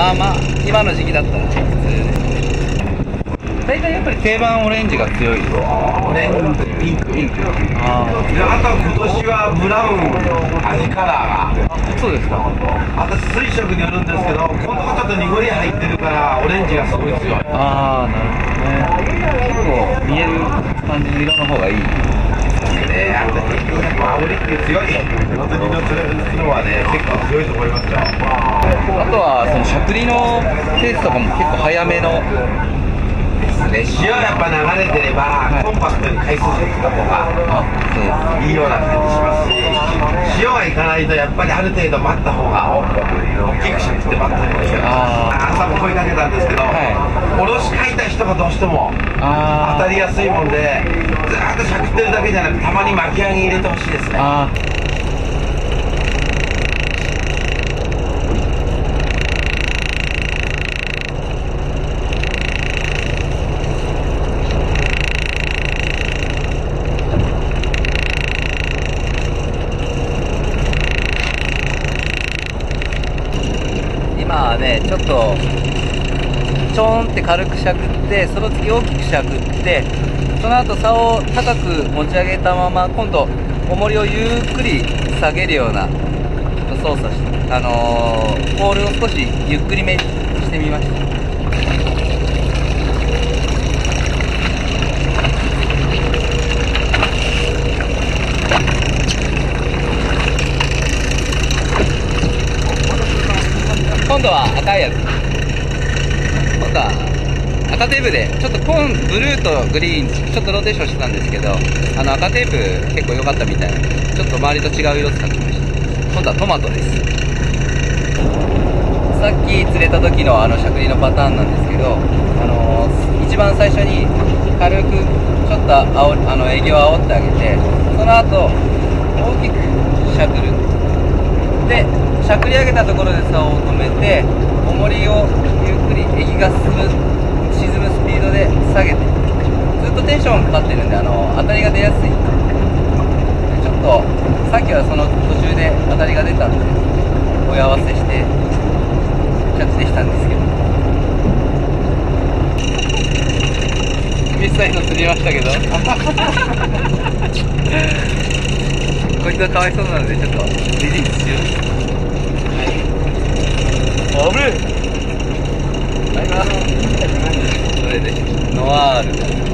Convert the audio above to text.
あまあ今の時期だったら普通です。大体やっぱり定番オレンジが強い。 オレンジ、ピンク。 ああとは今年はブラウン、味カラーが。 そうですか。 あと水色によるんですけど、今度はちょっと濁り入ってるからオレンジがすごい強い。 ああ、なるほどね。結構見える感じの色の方がいい。 あとオレンジ強い。本当にのはね、結構強いと思いますよ。 あとはそのしゃくりのペースとかも結構早めの。 塩やっぱ流れてれば、コンパクトに回数してきた方がいいような感じしますし、塩がいかないとやっぱりある程度待った方が大きくしゃくって待った方がいいよ。朝も声かけたんですけど、おろし書いた人がどうしても当たりやすいもんで、ずーっとしゃくってるだけじゃなくたまに巻き上げ入れてほしいですね。 今はね、ちょっとちょーんって軽くしゃくって、その次大きくしゃくって、その後竿を高く持ち上げたまま今度重りをゆっくり下げるような操作して、ポールを少しゆっくりめにしてみました。今度は赤いやつ。今度は赤テープで、ちょっとブルーとグリーン、ちょっとローテーションしてたんですけど、赤テープ結構良かったみたいなので、ちょっと周りと違う色使ってみました。今度はトマトです。さっき釣れた時のしゃくりのパターンなんですけど、一番最初に軽くちょっとエギを煽ってあげて、その後大きくしゃくる。でしゃくり上げたところで竿を止めて、重りをゆっくりエギが沈むスピードで下げて、ずっとテンションかかってるんで当たりが出やすい。ちょっとさっきはその途中で当たりが出たんで追い合わせしてキャッチできたんですけど、実際の釣りましたけどこいつはかわいそうなのでちょっとリリースしよう。危ねえ。それでノワール。